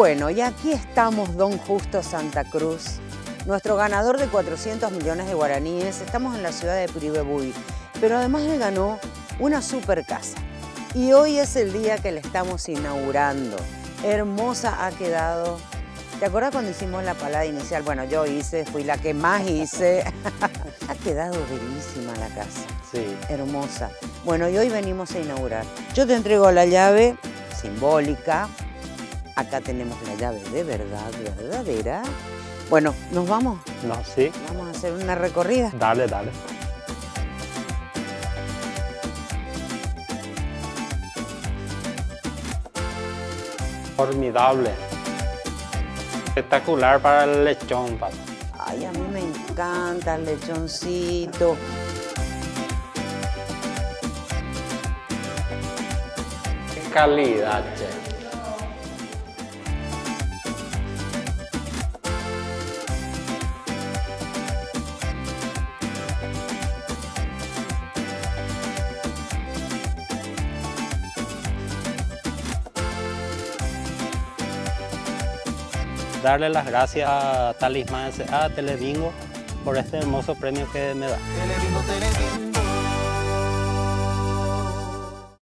Bueno, y aquí estamos, don Justo Santa Cruz, nuestro ganador de 400 millones de guaraníes. Estamos en la ciudad de Piribebuy, pero además él ganó una super casa. Y hoy es el día que le estamos inaugurando. Hermosa ha quedado. ¿Te acuerdas cuando hicimos la palada inicial? Bueno, yo fui la que más hice. Ha quedado bellísima la casa. Sí. Hermosa. Bueno, y hoy venimos a inaugurar. Yo te entrego la llave simbólica. Acá tenemos la llave de verdad, verdadera. Bueno, ¿nos vamos? No, sí. Vamos a hacer una recorrida. Dale, dale. Formidable. Espectacular para el lechón, papá. Ay, a mí me encanta el lechoncito. Qué calidad, che. Darle las gracias a Talismán S.A. Telebingo por este hermoso premio que me da. Telebingo, Telebingo.